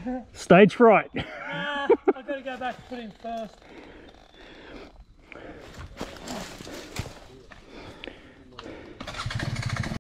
Stage fright. Nah, I've got to go back and put him first.